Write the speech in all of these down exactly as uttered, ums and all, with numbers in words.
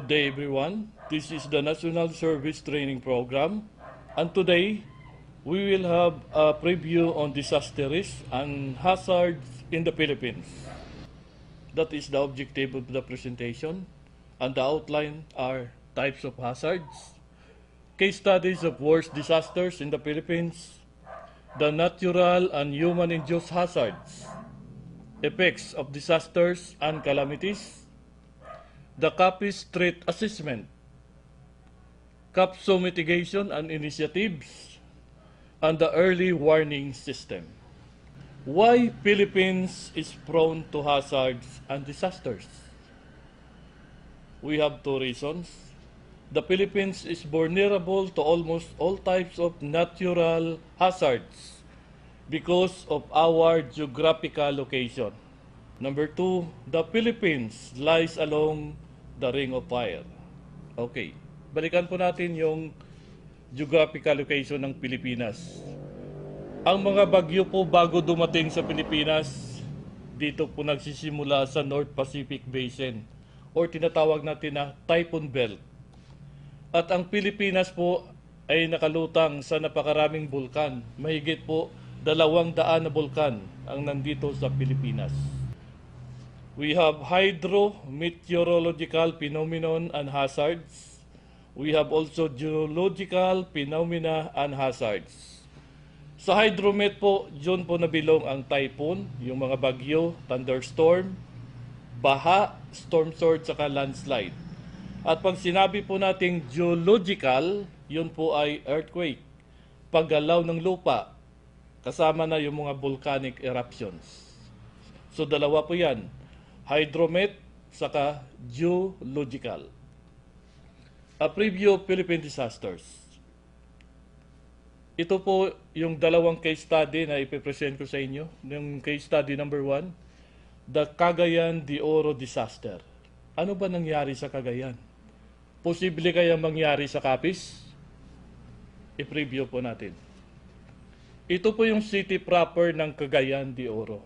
day, everyone. This is the National Service Training Program, and today we will have a preview on disaster risk and hazards in the Philippines. That is the objective of the presentation, and the outline are types of hazards, case studies of worst disasters in the Philippines, the natural and human-induced hazards, effects of disasters and calamities, the CAPIS threat assessment, CAPSO mitigation and initiatives, and the early warning system. Why Philippines is prone to hazards and disasters? We have two reasons. The Philippines is vulnerable to almost all types of natural hazards because of our geographical location. Number two, the Philippines lies along the Ring of Fire. Okay, balikan po natin yung geographical location ng Pilipinas. Ang mga bagyo po bago dumating sa Pilipinas, dito po nagsisimula sa North Pacific Basin or tinatawag natin na Typhoon Belt. At ang Pilipinas po ay nakalutang sa napakaraming bulkan. Mahigit po dalawang daan na bulkan ang nandito sa Pilipinas. We have hydro-meteorological phenomenon and hazards. We have also geological phenomena and hazards. Sa hydromet po, dyan po nabilong ang typhoon, yung mga bagyo, thunderstorm, baha, storm surge, saka landslide. At pag sinabi po nating geological, yun po ay earthquake, paggalaw ng lupa, kasama na yung mga volcanic eruptions. So dalawa po yan, hydromet, saka geological. A preview of Philippine disasters. Ito po yung dalawang case study na ipipresent ko sa inyo. Yung case study number one, the Cagayan de Oro disaster. Ano ba nangyari sa Cagayan? Posible kaya mangyari sa Capiz? I-preview po natin. Ito po yung city proper ng Cagayan de Oro.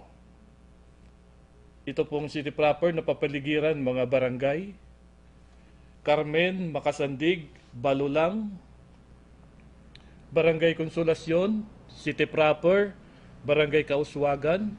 Ito pong city proper na papaligiran mga barangay, Carmen, Makasandig, Balulang, Barangay Konsolasyon, city proper, Barangay Kauswagan.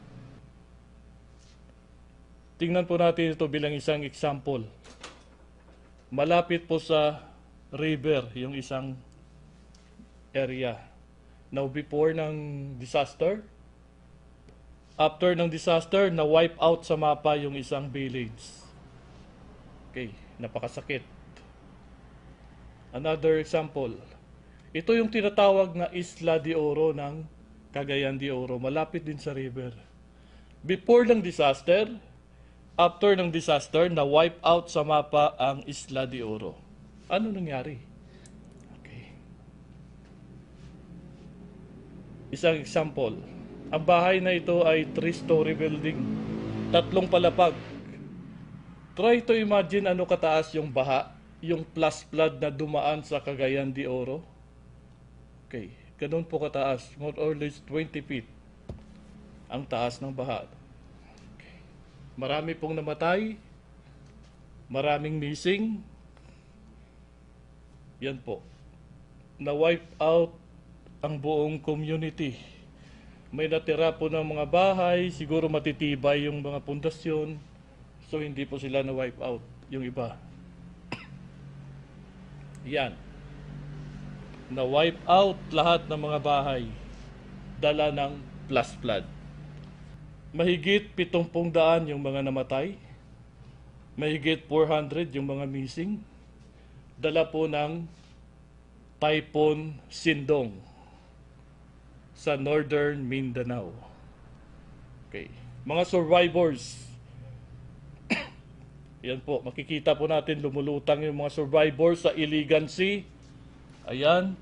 Tingnan po natin ito bilang isang example. Malapit po sa river yung isang area. Now before ng disaster, after ng disaster, na-wipe out sa mapa yung isang village. Okay, napakasakit. Another example. Ito yung tinatawag na Isla de Oro ng Cagayan de Oro. Malapit din sa river. Before ng disaster, after ng disaster, na-wipe out sa mapa ang Isla de Oro. Ano nangyari? Okay. Isang example. Ang bahay na ito ay three-story building. Tatlong palapag. Try to imagine ano kataas yung baha, yung plus flood na dumaan sa Cagayan de Oro. Okay, ganun po kataas, more or less twenty feet ang taas ng baha. Okay. Marami pong namatay, maraming missing. Yan po. Na-wipe out ang buong community. May natira po ng mga bahay, siguro matitibay yung mga pundasyon, so hindi po sila na-wipe out, yung iba. Yan. Na-wipe out lahat ng mga bahay, dala ng plus flood. Mahigit pitongpong daan yung mga namatay, mahigit four hundred yung mga missing, dala po ng Typhoon Sindong sa Northern Mindanao. Okay. Mga survivors. Yan po, makikita po natin lumulutang yung mga survivors sa Iligan Sea. Ayan.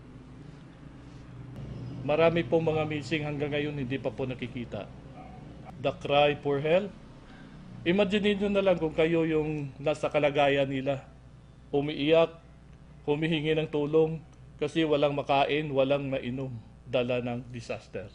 Marami pong mga missing hanggang ngayon hindi pa po nakikita. The cry for help. Imagine nyo na lang kung kayo yung nasa kalagayan nila. Umiiyak, humihingi ng tulong kasi walang makain, walang mainom. Dala ng disaster.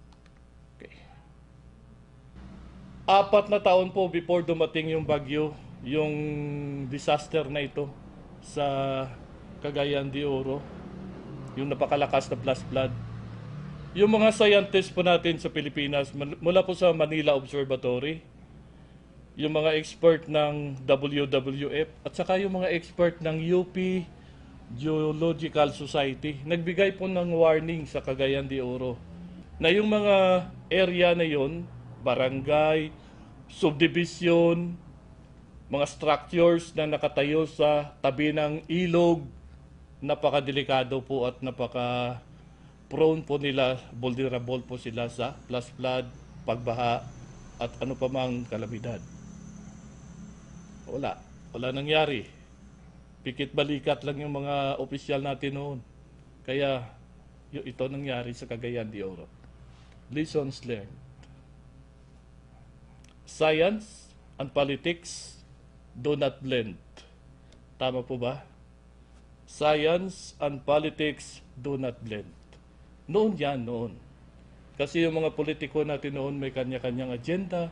Okay. Apat na taon po before dumating yung bagyo, yung disaster na ito sa Cagayan de Oro, yung napakalakas na flash flood. Yung mga scientists po natin sa Pilipinas, mula po sa Manila Observatory, yung mga expert ng W W F, at saka yung mga expert ng U P Geological Society, nagbigay po ng warning sa Cagayan de Oro na yung mga area na yon, barangay, subdivision, mga structures na nakatayo sa tabi ng ilog, napakadelikado po at napaka prone po nila, vulnerable po sila sa flash flood, pagbaha, at ano pa mang kalamidad. Wala. Wala nangyari. Pikit balikat lang yung mga opisyal natin noon. Kaya yung ito nangyari sa Cagayan de Oro. Lessons learned. Science and politics do not blend. Tama po ba? Science and politics do not blend. Noon yan, noon. Kasi yung mga politiko natin noon may kanya-kanyang agenda.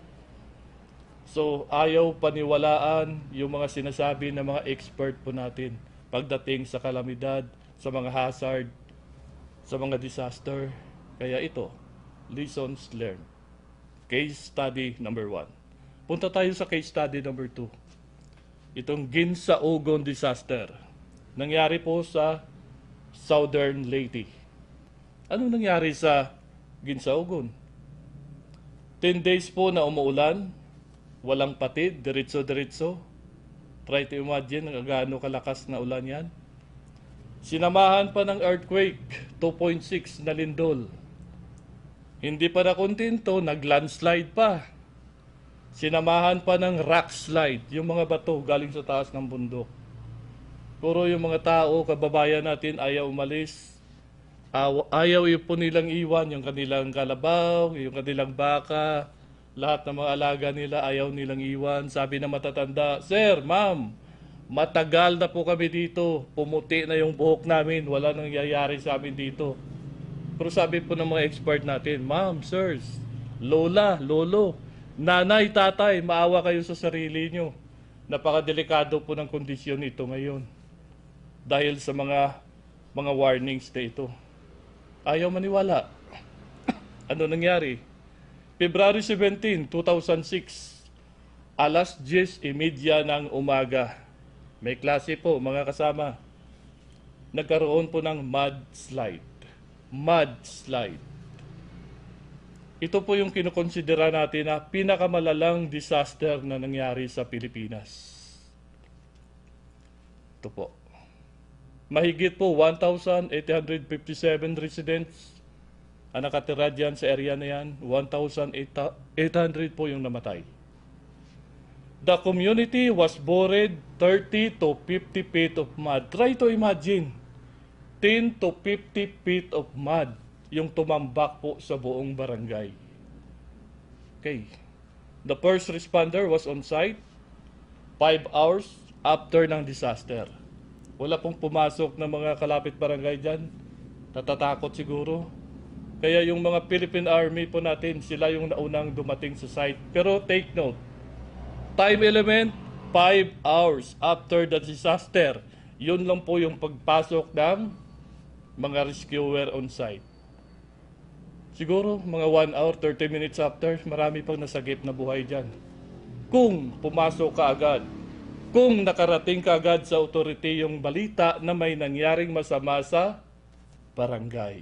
So, ayaw paniwalaan yung mga sinasabi ng mga expert po natin pagdating sa kalamidad, sa mga hazard, sa mga disaster. Kaya ito, lessons learned. Case study number one. Punta tayo sa case study number two. Itong Ginsaogon disaster. Nangyari po sa Southern Leyte. Ano nangyari sa Ginsaogon? ten days po na umuulan, walang patid, diretso-diretso. Try to imagine gaano kalakas na ulan yan. Sinamahan pa ng earthquake, two point six na lindol. Hindi pa nakontento, nag-landslide pa. Sinamahan pa ng rock slide, yung mga bato galing sa taas ng bundok. Puro yung mga tao, kababayan natin, ayaw umalis. Ayaw po nilang iwan yung kanilang kalabaw, yung kanilang baka, lahat ng mga alaga nila ayaw nilang iwan. Sabi na matatanda, Sir, Ma'am, matagal na po kami dito. Pumuti na yung buhok namin. Wala nang nangyayari sa amin dito. Pero sabi po ng mga expert natin, Ma'am, Sirs, Lola, Lolo, Nanay, Tatay, maawa kayo sa sarili nyo. Napakadelikado po ng kondisyon ito ngayon. Dahil sa mga mga warnings na ito. Ayaw maniwala. Ano nangyari? February seventeenth, two thousand six, alas diyes y media ng umaga. May klase po, mga kasama. Nagkaroon po ng mudslide. Mudslide. Ito po yung kinukonsidera natin na pinakamalalang disaster na nangyari sa Pilipinas. Ito po. Mahigit po one thousand eight hundred fifty-seven residents ang nakatira dyan sa area na yan. one thousand eight hundred po yung namatay. The community was buried thirty to fifty feet of mud. Try to imagine. ten to fifty feet of mud yung tumambak po sa buong barangay. Okay. The first responder was on site five hours after ng disaster. Wala pong pumasok ng mga kalapit barangay dyan. Natatakot siguro. Kaya yung mga Philippine Army po natin, sila yung naunang dumating sa site. Pero take note, time element, five hours after the disaster. Yun lang po yung pagpasok ng mga rescuer on site. Siguro mga one hour, thirty minutes after, marami pang nasagip na buhay dyan. Kung pumasok ka agad, kung nakarating ka agad sa authority yung balita na may nangyaring masama sa barangay.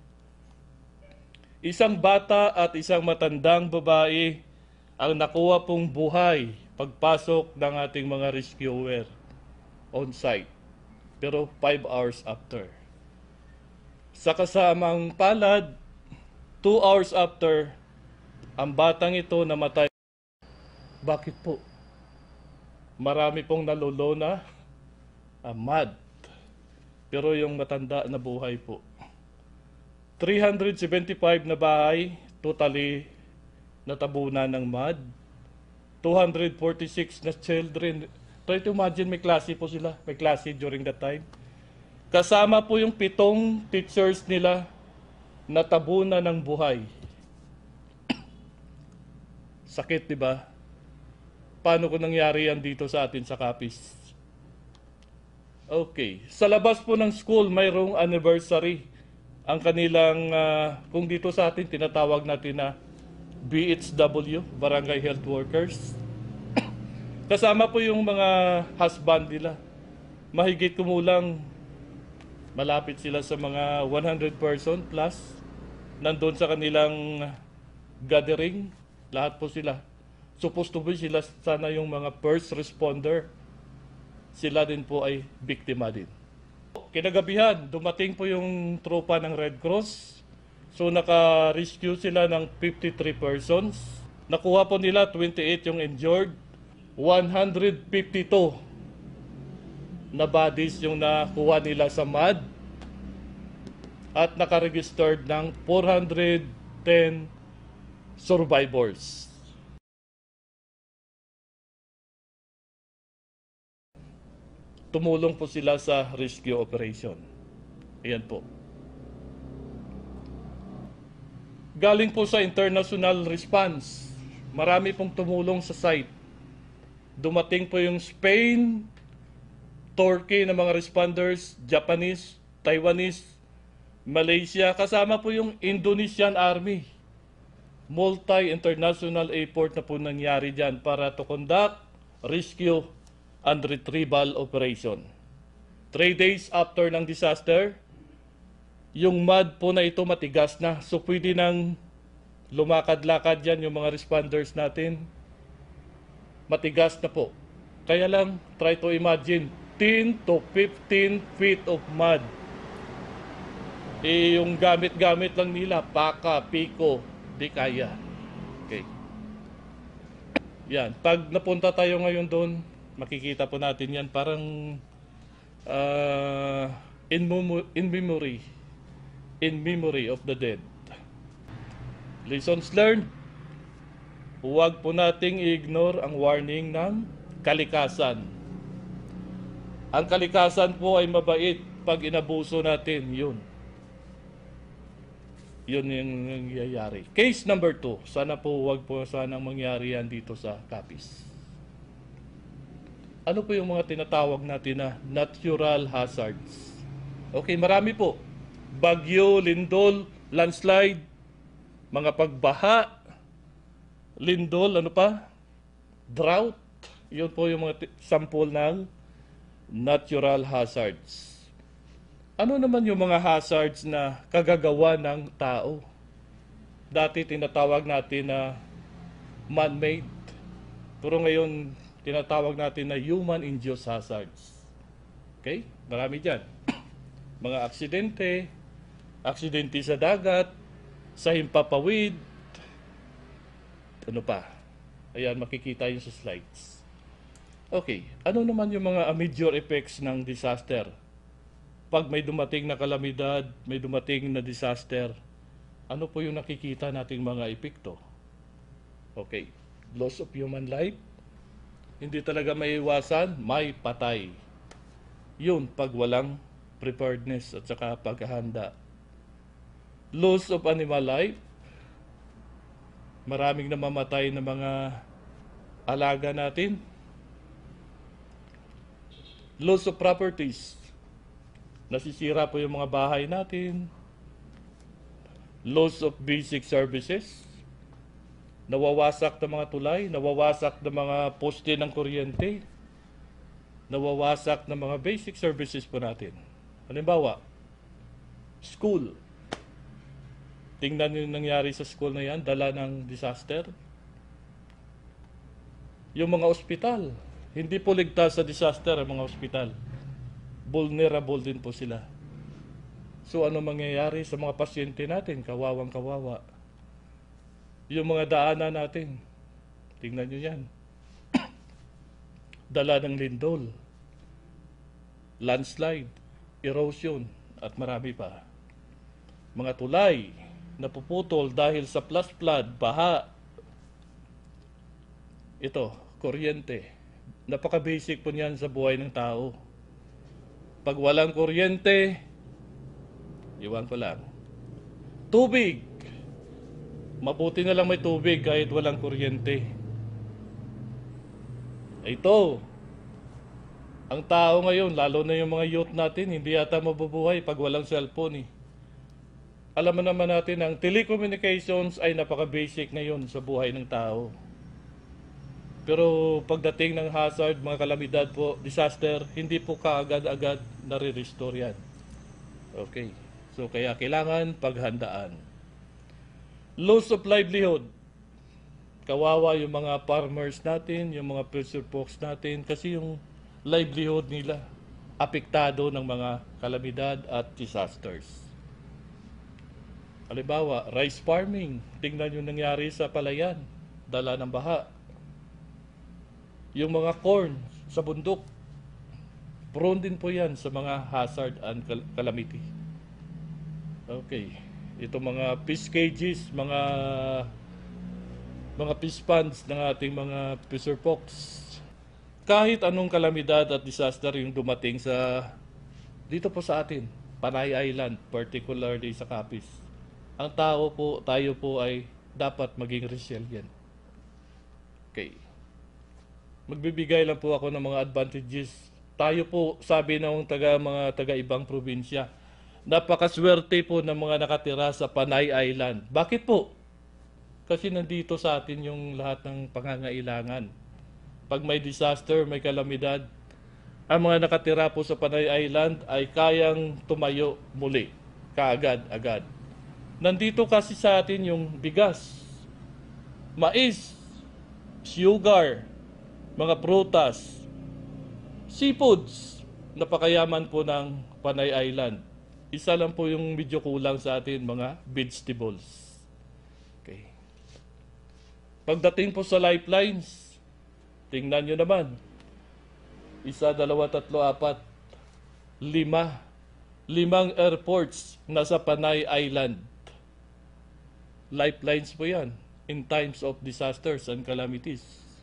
Isang bata at isang matandang babae ang nakuha pong buhay pagpasok ng ating mga rescuer on site. Pero five hours after. Sa kasamang palad, two hours after, ang batang ito namatay. Bakit po? Marami pong nalulona, uh, mud. Pero yung matanda na buhay po. three hundred seventy-five na bahay, totally natabunan ng mud. two hundred forty-six na children. Try to imagine, may klase po sila. May klase during that time. Kasama po yung pitong teachers nila natabunan ng buhay. Sakit, di ba? paano ko nangyari yan dito sa atin sa Capiz. Okay. Sa labas po ng school, mayroong anniversary. Ang kanilang, uh, kung dito sa atin, tinatawag natin na B H W, Barangay Health Workers. Kasama po yung mga husband nila. Mahigit kumulang, malapit sila sa mga one hundred person plus. Nandun sa kanilang gathering, lahat po sila. Supposed to be sila sana yung mga first responder. Sila din po ay biktima din. Kinagabihan, dumating po yung tropa ng Red Cross. So naka-rescue sila ng fifty-three persons. Nakuha po nila twenty-eight yung injured. one hundred fifty-two na bodies yung nakuha nila sa mud. At naka-registered ng four hundred ten survivors. Tumulong po sila sa rescue operation. Ayan po. Galing po sa international response. Marami pong tumulong sa site. Dumating po yung Spain, Turkey na mga responders, Japanese, Taiwanese, Malaysia, kasama po yung Indonesian Army. Multi-international effort na po nangyari dyan para to conduct rescue and retrieval operation. Three days after ng disaster, yung mud po na ito matigas na. So pwede nang lumakad-lakad yan yung mga responders natin. Matigas na po. Kaya lang, try to imagine, ten to fifteen feet of mud. Eh, yung gamit-gamit lang nila, paka, piko, di kaya. Okay. Yan. Pag napunta tayo ngayon doon, makikita po natin yan parang uh, in, in memory in memory of the dead. Lessons learned, huwag po nating i-ignore ang warning ng kalikasan. Ang kalikasan po ay mabait pag inabuso natin, yun. Yun yung nangyayari. Case number two, sana po huwag po sanang mangyari yan dito sa Capiz. Ano po yung mga tinatawag natin na natural hazards? Okay, marami po. Bagyo, lindol, landslide, mga pagbaha, lindol, ano pa? Drought. Yun po yung mga sample ng natural hazards. Ano naman yung mga hazards na kagagawa ng tao? Dati tinatawag natin na man-made. Pero ngayon, tinatawag natin na human-induced hazards. Okay? Marami dyan. Mga aksidente, aksidente sa dagat, sa himpapawid, ano pa? Ayan, makikita yun sa slides. Okay, ano naman yung mga major effects ng disaster? Pag may dumating na kalamidad, may dumating na disaster, ano po yung nakikita nating mga epekto? Okay, loss of human life, hindi talaga may iwasan, may patay. Yun, pag walang preparedness at saka paghahanda. Loss of animal life, maraming namamatay na mga alaga natin. Loss of properties, nasisira po yung mga bahay natin. Loss of basic services, nawawasak ng mga tulay, nawawasak ng mga poste ng kuryente, nawawasak ng mga basic services po natin. Halimbawa, school. Tingnan nyo yung nangyari sa school na yan, dala ng disaster. Yung mga ospital, hindi po ligtas sa disaster ang mga ospital. Vulnerable din po sila. So ano mangyayari sa mga pasyente natin? Kawawang kawawa. Yung mga daanan natin, tingnan nyo yan. Dala ng lindol, landslide, erosion, at marami pa. Mga tulay, napuputol dahil sa flash flood, baha. Ito, kuryente. Napaka-basic po niyan sa buhay ng tao. Pag walang kuryente, iwan ko lang. Tubig. Mabuti na lang may tubig kahit walang kuryente. Ito, ang tao ngayon, lalo na yung mga youth natin, hindi yata mabubuhay pag walang cellphone eh. Alam mo naman natin, ang telecommunications ay napaka-basic ngayon sa buhay ng tao. Pero pagdating ng hazard, mga kalamidad po, disaster, hindi po kaagad-agad nare-restore yan. Okay. So kaya kailangan paghandaan. Loss of livelihood. Kawawa yung mga farmers natin, yung mga fisher folks natin, kasi yung livelihood nila apektado ng mga kalamidad at disasters. Halimbawa, rice farming. Tingnan yung nangyari sa Palayan. Dala ng baha. Yung mga corn sa bundok, prone din po yan sa mga hazard and calamity. Okay. Ito mga fish cages, mga mga fish ponds ng ating mga fisher folks. Kahit anong kalamidad at disaster yung dumating sa dito po sa atin, Panay Island, particularly sa Capiz. Ang tao po, tayo po ay dapat maging resilient. Okay. Magbibigay lang po ako ng mga advantages. Tayo po, sabi ng taga mga taga-ibang probinsya, napakaswerte po ng mga nakatira sa Panay Island. Bakit po? Kasi nandito sa atin yung lahat ng pangangailangan. Pag may disaster, may kalamidad, ang mga nakatira po sa Panay Island ay kayang tumayo muli, kaagad-agad. Nandito kasi sa atin yung bigas, mais, sugar, mga prutas, seafoods, napakayaman po ng Panay Island. Isa lang po yung medyo kulang sa atin, mga vegetables. Okay. Pagdating po sa lifelines, tingnan nyo naman. Isa, dalawa, tatlo, apat, lima. Limang airports nasa Panay Island. Lifelines po yan in times of disasters and calamities.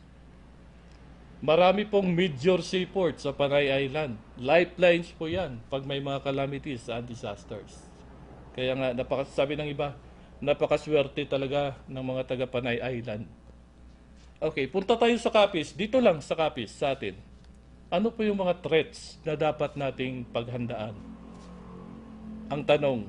Marami pong major seaports sa Panay Island. Lifelines po yan pag may mga calamities and disasters. Kaya nga, napaka, sabi ng iba, napakaswerte talaga ng mga taga Panay Island. Okay, punta tayo sa Capiz. Dito lang sa Capiz, sa atin. Ano po yung mga threats na dapat nating paghandaan? Ang tanong,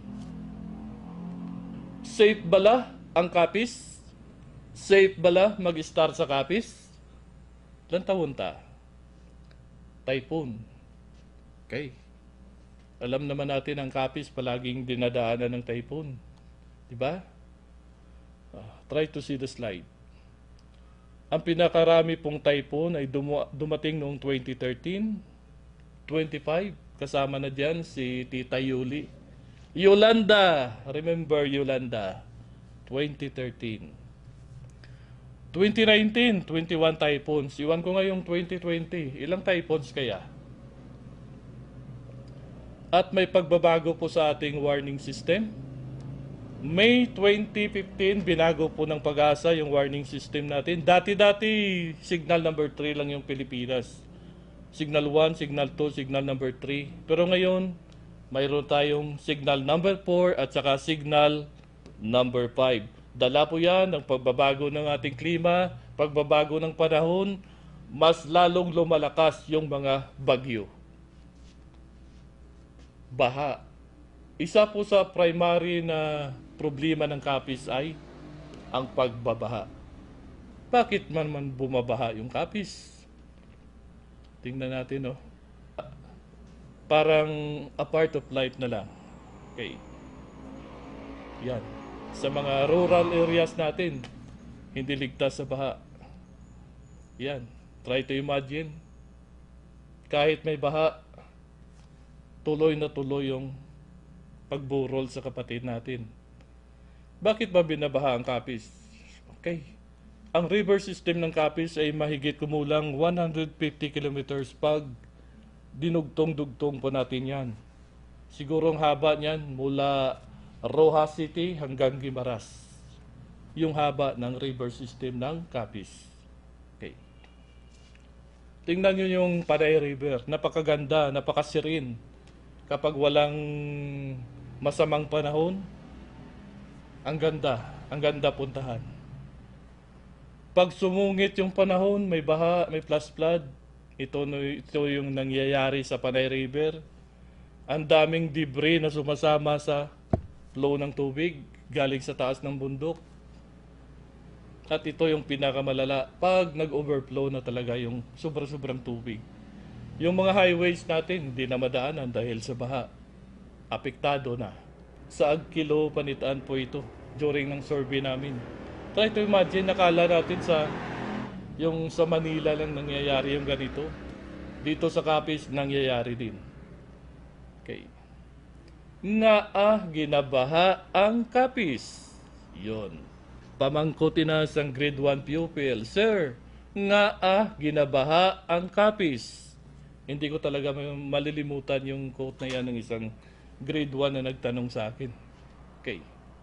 safe bala ang Capiz? Safe bala mag-start sa Capiz? Ilan taon ta? Typhoon. Okay. Alam naman natin ang Capiz palaging dinadaanan ng typhoon. Diba? Uh, try to see the slide. Ang pinakarami pong typhoon ay dum- dumating noong twenty thirteen, twenty-five. Kasama na dyan si Tita Yuli. Yolanda. Remember Yolanda? twenty thirteen. twenty nineteen, twenty-one typhoons. Iwan ko ngayong twenty twenty. Ilang typhoons kaya? At may pagbabago po sa ating warning system. May twenty fifteen, binago po ng Pag-asa yung warning system natin. Dati-dati, signal number three lang yung Pilipinas. Signal one, signal two, signal number three. Pero ngayon, mayroon tayong signal number four at saka signal number five. Dala po yan ng pagbabago ng ating klima, pagbabago ng panahon, mas lalong lumalakas yung mga bagyo. Baha. Isa po sa primary na problema ng Capiz ay ang pagbabaha. Bakit man man bumabaha yung Capiz? Tingnan natin, no? Parang a part of life na lang. Okay. Yan. Sa mga rural areas natin, hindi ligtas sa baha. Yan. Try to imagine. Kahit may baha, tuloy na tuloy yung pagburol sa kapatid natin. Bakit ba binabaha ang Capiz? Okay. Ang river system ng Capiz ay mahigit kumulang one hundred fifty kilometers pag dinugtong-dugtong po natin yan. Siguro ang haba niyan mula Rojas City hanggang Guimaras. Yung haba ng river system ng Capiz. Okay. Tingnan nyo yung Panay River. Napakaganda, napakasirin. Kapag walang masamang panahon, ang ganda, ang ganda puntahan. Pag sumungit yung panahon, may baha, may flash flood. Ito, no- ito yung nangyayari sa Panay River. Ang daming debris na sumasama sa flow ng tubig galing sa taas ng bundok. At ito yung pinakamalala pag nag-overflow na talaga yung sobra-sobrang tubig. Yung mga highways natin hindi na madaanan dahil sa baha. Apektado na. Sa Agkilo, Panitaan po ito during ng survey namin. Try to imagine, nakala natin sa yung sa Manila lang nangyayari yung ganito. Dito sa Capiz nangyayari din. Okay. Nga ah, ginabaha ang Capiz. Yun. Pamangkutin na sang grade one pupil. Sir, nga ah, ginabaha ang Capiz. Hindi ko talaga malilimutan yung quote na yan ng isang grade one na nagtanong sa akin. Okay.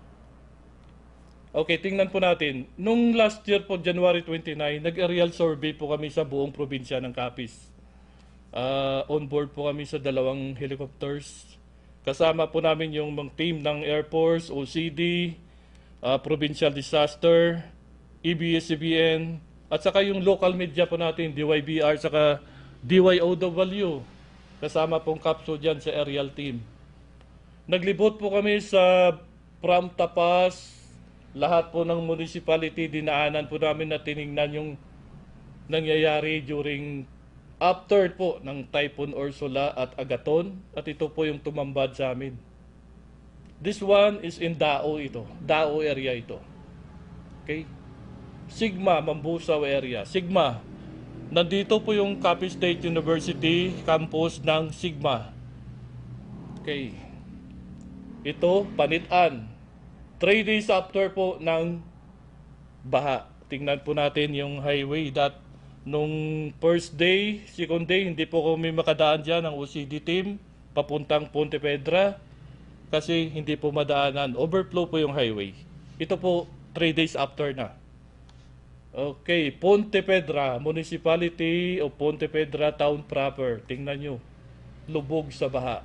Okay, tingnan po natin. Nung last year po, January twenty-nine, nag-aerial survey po kami sa buong probinsya ng Capiz. Uh, on board po kami sa dalawang helicopters. Kasama po namin yung mga team ng Air Force, O C D, uh, Provincial Disaster, E B S C B N, at saka yung local media po natin, D Y B R, saka D Y O W. Kasama pong capsule dyan sa aerial team. Naglibot po kami sa from Tapas, lahat po ng municipality, dinaanan po namin na tiningnan yung nangyayari during after po ng Typhoon Ursula at Agaton, at ito po yung tumambad sa amin. This one is in Dao ito. Dao area ito. Okay? Sigma, Mambusaw area. Sigma. Nandito po yung Capiz State University campus ng Sigma. Okay. Ito, Panitaan. Three days after po ng baha. Tingnan po natin yung highway that nung first day, second day, hindi po kami makadaan dyan ng O C D team papuntang Ponte Vedra kasi hindi po madaanan. Overflow po yung highway. Ito po three days after na. Okay, Ponte Vedra, Municipality o Ponte Vedra Town proper. Tingnan nyo, lubog sa baha.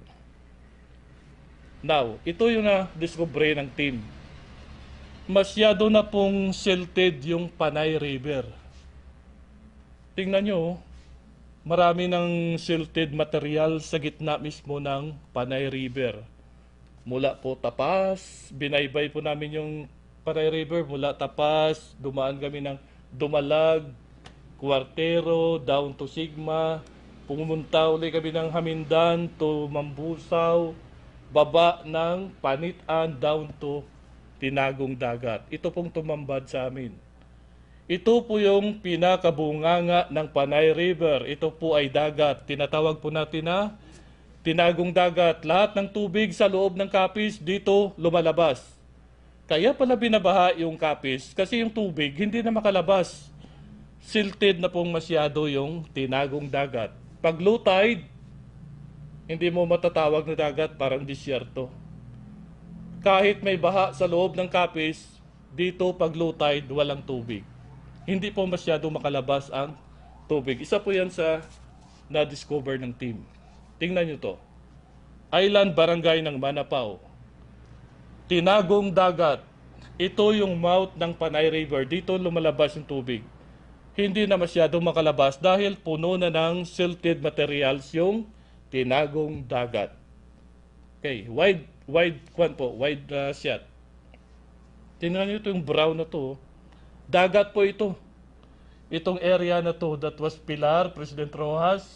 Now, ito yung na-discover ng team. Masyado na pong silted yung Panay River. Tingnan nyo, marami ng silted material sa gitna mismo ng Panay River. Mula po Tapas, binaybay po namin yung Panay River, mula Tapas, dumaan kami ng Dumalag, Cuartero, down to Sigma, pumunta uli kami ng Hamindan to Mambusaw, baba ng Panitaan down to Tinagong Dagat. Ito pong tumambad sa amin. Ito po yung pinakabunganga ng Panay River. Ito po ay dagat. Tinatawag po natin na Tinagong Dagat. Lahat ng tubig sa loob ng Capiz dito lumalabas. Kaya pala binabaha yung Capiz kasi yung tubig hindi na makalabas. Silted na pong masyado yung Tinagong Dagat. Pag low tide, hindi mo matatawag na dagat, parang disyerto. Kahit may baha sa loob ng Capiz, dito pag low tide, walang tubig. Hindi po masyado makalabas ang tubig. Isa po yan sa na-discover ng team. Tingnan nyo to. Island Barangay ng Manapao. Tinagong Dagat. Ito yung mouth ng Panay River. Dito lumalabas yung tubig. Hindi na masyado makalabas dahil puno na ng silted materials yung Tinagong Dagat. Okay, wide wide kwan po, wide uh, shot. Tingnan niyo ito yung brown na to. Dagat po ito. Itong area na to that was Pilar, President Rojas,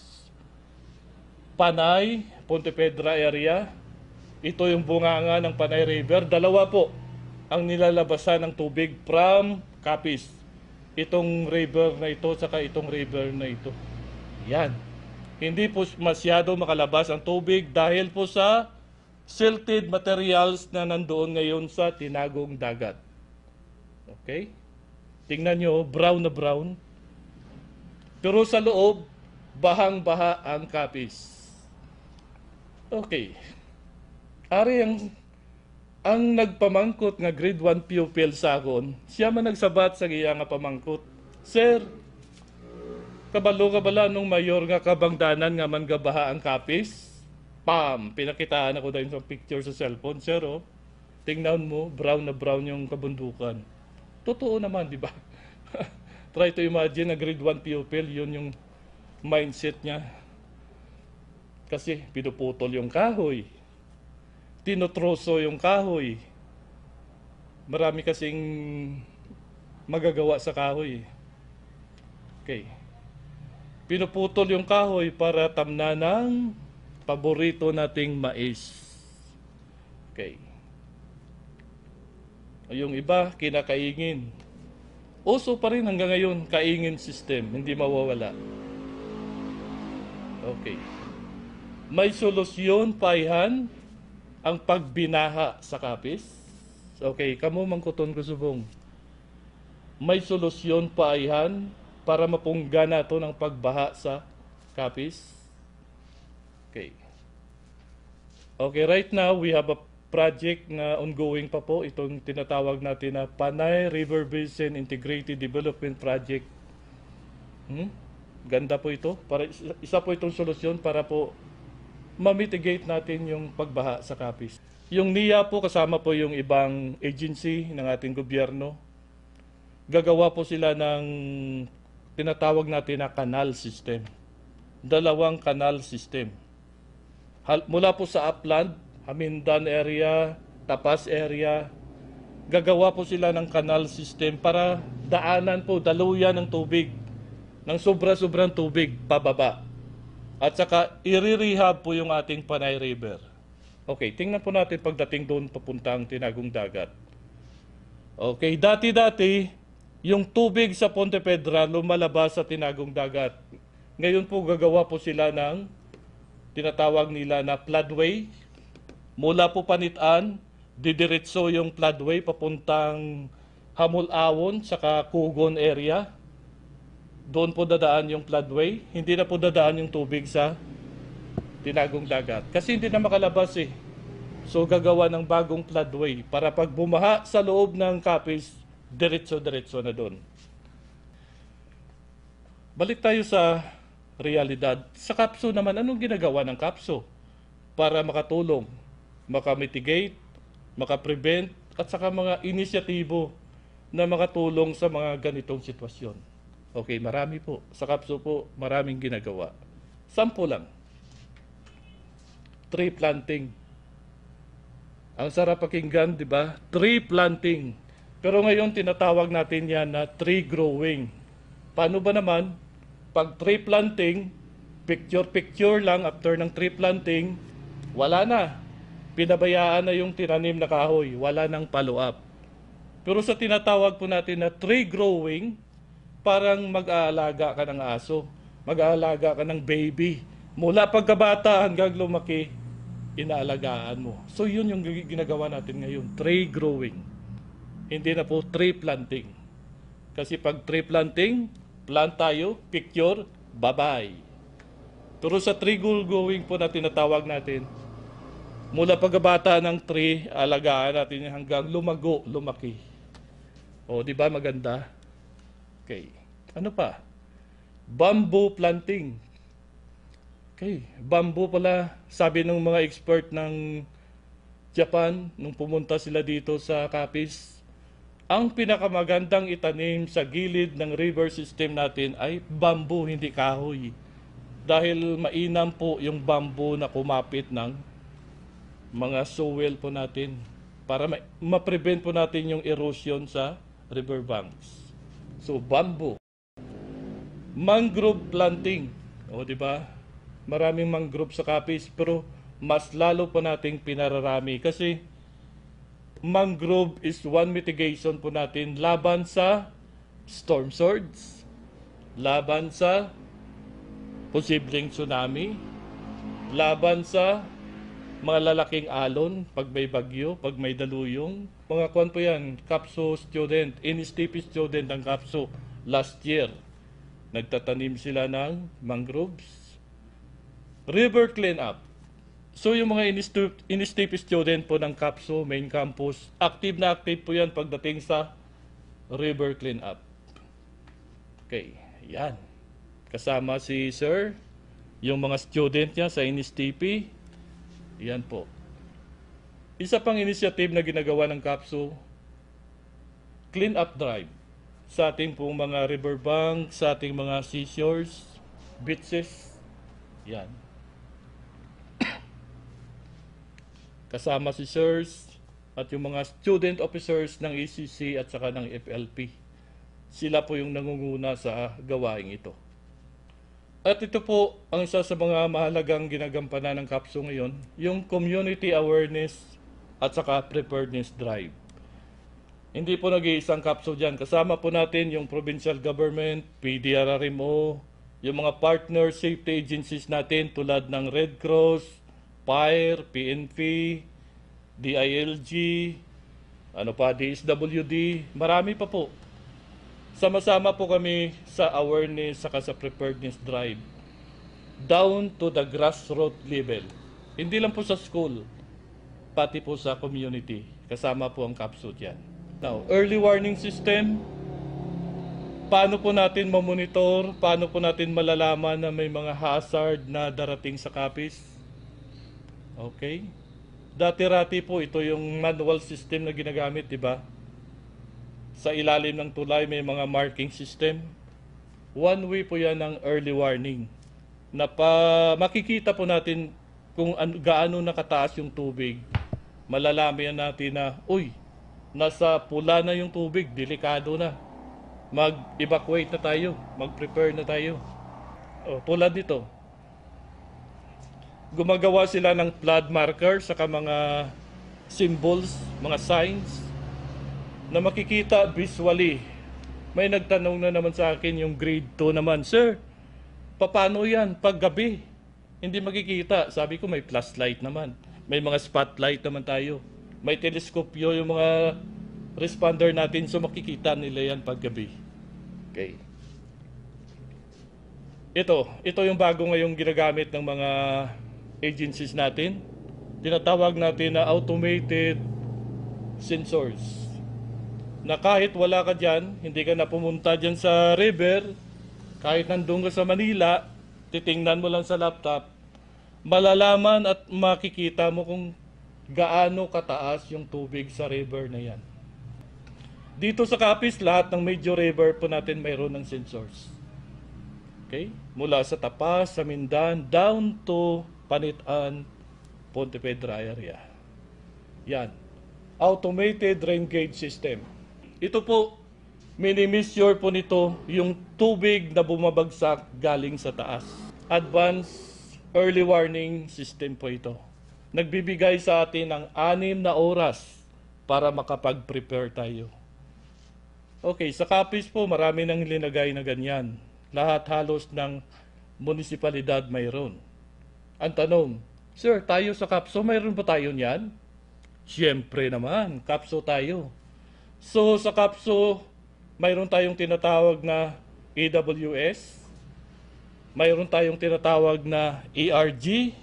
Panay, Ponte Vedra area. Ito yung bunganga ng Panay River. Dalawa po ang nilalabasan ng tubig from Capiz. Itong river na ito saka itong river na ito. Yan. Hindi po masyado makalabas ang tubig dahil po sa silted materials na nandoon ngayon sa Tinagong Dagat. Okay? Tingnan nyo, brown na brown. Pero sa loob, bahang-baha ang Capiz. Okay. Ari ang ang nagpamangkot nga grade one pupil sa akon, siya man nagsabat sa iya nga pamangkot. Sir, kabalo kabala nung mayor nga kabangdanan nga man gabaha ang Capiz. Pam, pinakitaan ako dahil sa picture sa cellphone, sir, oh. Tingnan mo, brown na brown yung kabundukan. Totoo naman, di ba? Try to imagine a grade one pupil, yun yung mindset niya. Kasi pinuputol yung kahoy, tinotroso yung kahoy. Marami kasing magagawa sa kahoy. Okay. Pinuputol yung kahoy para tamna ng paborito nating mais. Okay. Yung iba, kinakaingin. Uso pa rin hanggang ngayon, kaingin system, hindi mawawala. Okay. May solusyon, paihan, ang pagbinaha sa kapis. Okay, kamo mangkuton ko subong. May solusyon, paihan, para mapungga na to ng pagbaha sa kapis. Okay. Okay, right now, we have a project na ongoing pa po, itong tinatawag natin na Panay River Basin Integrated Development Project. Hmm? Ganda po ito. Para, isa po itong solusyon para po ma-mitigate natin yung pagbaha sa kapis. Yung N I A po, kasama po yung ibang agency ng ating gobyerno. Gagawa po sila ng tinatawag natin na canal system. Dalawang canal system. Mula po sa upland, Hamindan area, Tapas area, gagawa po sila ng canal system para daanan po, daluyan ng tubig, ng sobra-sobrang tubig pababa. At saka i-rehab po yung ating Panay River. Okay, tingnan po natin pagdating doon papuntang Tinagong Dagat. Okay, dati-dati, yung tubig sa Ponte Vedra lumalabas sa Tinagong Dagat. Ngayon po gagawa po sila ng tinatawag nila na floodway. Mula po Panitan, didiretso yung floodway papuntang Hamul-Awon saka Kugon area. Doon po dadaan yung floodway. Hindi na po dadaan yung tubig sa Tinagong Dagat. Kasi hindi na makalabas eh. So gagawa ng bagong floodway para pag bumaha sa loob ng kapis, diretso-diretso na doon. Balik tayo sa realidad. Sa Kapso naman, anong ginagawa ng Kapso para makatulong, makamitigate, makaprevent, at saka mga inisyatibo na makatulong sa mga ganitong sitwasyon? Okay, marami po. Sa Kapso po, maraming ginagawa. Sampo lang. Tree planting. Ang sarap pakinggan, di ba? Tree planting. Pero ngayon, tinatawag natin yan na tree growing. Paano ba naman? Pag tree planting, picture-picture lang after ng tree planting, wala na. Pinabayaan na yung tinanim na kahoy. Wala nang follow-up. Pero sa tinatawag po natin na tree growing, parang mag-aalaga ka ng aso. Mag-aalaga ka ng baby. Mula pagkabata hanggang lumaki, inaalagaan mo. So yun yung ginagawa natin ngayon. Tree growing. Hindi na po tree planting. Kasi pag tree planting, plant tayo, picture, bye-bye. Pero sa tree growing po na tinatawag natin, mula pagbabata ng tree, alagaan natin hanggang lumago, lumaki. O, di ba maganda? Okay. Ano pa? Bamboo planting. Okay. Bamboo pala, sabi ng mga expert ng Japan, nung pumunta sila dito sa Capiz, ang pinakamagandang itanim sa gilid ng river system natin ay bamboo, hindi kahoy. Dahil mainam po yung bamboo na kumapit ng mga soil po natin para ma-prevent po natin yung erosion sa river banks. So, bamboo. Mangrove planting. O, di ba? Maraming mangrove sa Capiz, pero mas lalo po nating pinararami kasi mangrove is one mitigation po natin laban sa storm surge, laban sa posibleng tsunami, laban sa mga lalaking alon pag may bagyo, pag may daluyong. Mga kwan po yan, Kapso student, N S T P student ng Kapso last year. Nagtatanim sila ng mangroves. River cleanup. So yung mga N S T P student po ng Kapso main campus, active na active po yan pagdating sa river cleanup. Okay, yan. Kasama si Sir, yung mga student niya sa N S T P, yan po. Isa pang initiative na ginagawa ng Kapso, clean up drive. sa ating pong mga riverbank, sa ating mga seashores, beaches. Yan. Kasama si sirs at yung mga student officers ng E C C at saka ng F L P. Sila po yung nangunguna sa gawaing ito. At ito po ang isa sa mga mahalagang ginagampanan ng CAPSO ngayon, yung community awareness at saka preparedness drive. Hindi po nag-iisang CAPSO dyan. Kasama po natin yung provincial government, P D R R M O, yung mga partner safety agencies natin tulad ng Red Cross, Fire, P N P, D I L G, ano pa, D S W D, marami pa po. Sama-sama po kami sa awareness saka sa preparedness drive down to the grassroots level. Hindi lang po sa school, pati po sa community. Kasama po ang CAPSO dyan. Now, early warning system, paano po natin mamonitor, paano po natin malalaman na may mga hazard na darating sa kapis? Okay? Dati-rati po ito yung manual system na ginagamit, di ba? Sa ilalim ng tulay may mga marking system. One way po yan ng early warning. Na pa makikita po natin kung an, gaano nakataas yung tubig. Malalaman natin na, uy, nasa pula na yung tubig, delikado na. Mag-evacuate na tayo, mag-prepare na tayo. O, tulad dito. Gumagawa sila ng flood marker saka mga symbols, mga signs na makikita visually. May nagtanong na naman sa akin yung grade two naman, Sir, paano yan pag gabi? Hindi makikita. Sabi ko may flashlight naman. May mga spotlight naman tayo. May teleskopyo yung mga responder natin so makikita nila yan pag gabi. Okay. Ito, ito yung bago ngayong ginagamit ng mga agencies natin. Tinatawag natin na automated sensors. Na kahit wala ka dyan, hindi ka na pumunta dyan sa river, kahit nandun ka sa Manila, titingnan mo lang sa laptop, malalaman at makikita mo kung gaano kataas yung tubig sa river na yan. Dito sa Capiz, lahat ng major river po natin mayroon ng sensors. Okay? Mula sa Tapas, sa Mindan, down to Panitan, Ponte Vedra area. Yan. Automated rain gauge system. Ito po, mini-measure po nito yung tubig na bumabagsak galing sa taas. Advanced early warning system po ito. Nagbibigay sa atin ng anim na oras para makapag-prepare tayo. Okay, sa Capiz po, marami nang linagay na ganyan. Lahat halos ng munisipalidad mayroon. Ang tanong, Sir, tayo sa CAPSO, mayroon ba tayo niyan? Siyempre naman, CAPSO tayo. So sa CAPSO, mayroon tayong tinatawag na A W S, mayroon tayong tinatawag na E R G.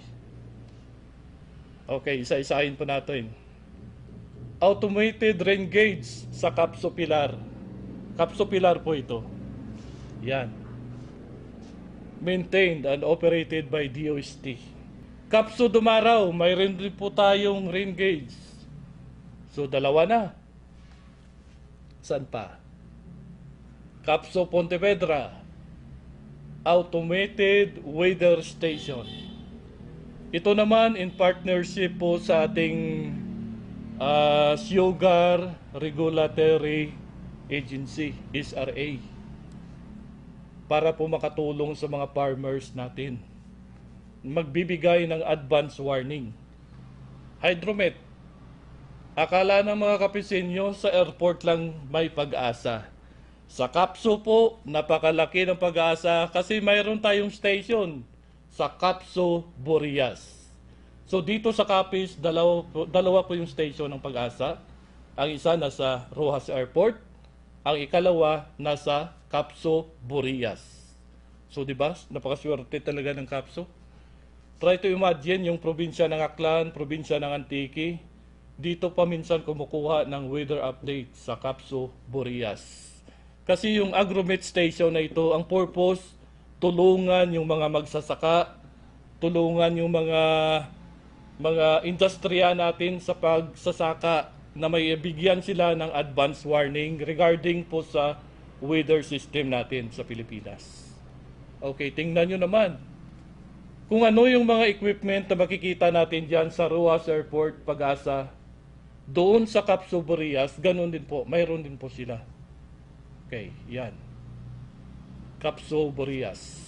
Okay, isa-isahin po natin. Automated rain gauge sa CAPSO Pilar. CAPSO Pilar po ito. Yan. Maintained and operated by D O S T. CAPSO Dumaraw, mayroon din po tayong rain gauge. So dalawa na. Saan pa? CAPSO Pontevedra, Automated Weather Station. Ito naman in partnership po sa ating uh, Sugar Regulatory Agency, S R A, para po makatulong sa mga farmers natin. Magbibigay ng advance warning. Hydromet. Akala ng mga kapisenyo sa airport lang may pag-asa. Sa CAPSO po, napakalaki ng pag-asa kasi mayroon tayong station sa CAPSO Burias. So dito sa Capiz, dalawa, dalawa po yung station ng pag-asa. Ang isa nasa Rojas Airport, ang ikalawa nasa CAPSO Burias. So di ba, napakaswerte talaga ng CAPSO. Try to imagine yung probinsya ng Aklan, probinsya ng Antique. Dito pa minsan kumukuha ng weather update sa CAPSO Burias. Kasi yung agromet station na ito, ang purpose, tulungan yung mga magsasaka, tulungan yung mga mga industriya natin sa pagsasaka na may bigyan sila ng advance warning regarding po sa weather system natin sa Pilipinas. Okay, tingnan nyo naman kung ano yung mga equipment na makikita natin dyan sa Ruas Airport, Pag-asa. Doon sa Capso Burias, ganun din po, mayroon din po sila. Okay, yan. Capso Burias.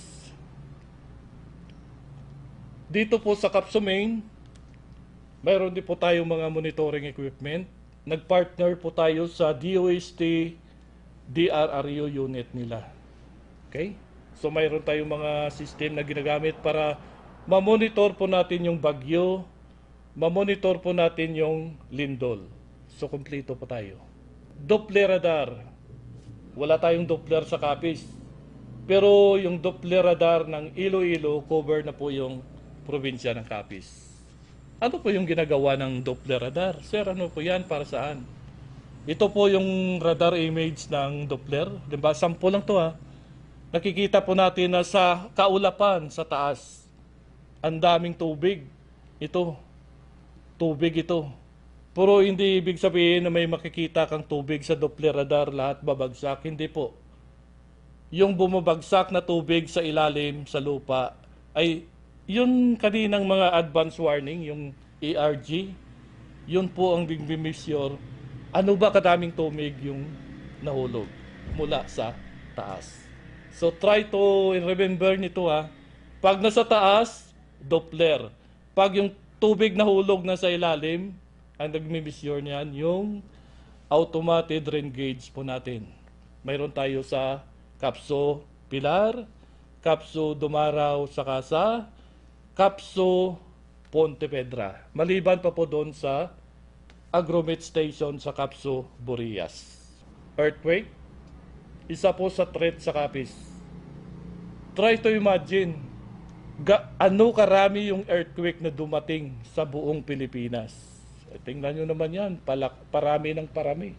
Dito po sa Capso Main, mayroon din po tayong mga monitoring equipment. Nag-partner po tayo sa D O S T D R R U unit nila. Okay? So mayroon tayong mga system na ginagamit para ma-monitor po natin yung bagyo, ma-monitor po natin yung lindol. So kumpleto po tayo. Doppler radar. Wala tayong Doppler sa Capiz. Pero yung Doppler radar ng Iloilo, cover na po yung probinsya ng Capiz. Ano po yung ginagawa ng Doppler radar? Sir, ano po yan? Para saan? Ito po yung radar image ng Doppler. Diba? Sample lang to ha. Nakikita po natin na sa kaulapan, sa taas, ang daming tubig. Ito. Tubig ito. Pero hindi ibig sabihin na may makikita kang tubig sa Doppler radar, lahat babagsak. Hindi po. Yung bumabagsak na tubig sa ilalim, sa lupa, ay yun kaninang mga advance warning, yung E R G, yun po ang bigbimisyor. Ano ba kadaming tumig yung nahulog mula sa taas. So try to remember nito ha. Pag nasa taas, Doppler. Pag yung tubig nahulog na sa ilalim, ang nagmimisyor niyan, yung automated rain gauge po natin. Mayroon tayo sa Capso Pilar, Capso Dumaraw sa Kasa, Capso Pontevedra. Maliban pa po doon sa Agromet Station sa Capso Burias. Earthquake, isa po sa threat sa Capiz. Try to imagine, ga ano karami yung earthquake na dumating sa buong Pilipinas. E, tingnan nyo naman yan, palak parami ng parami.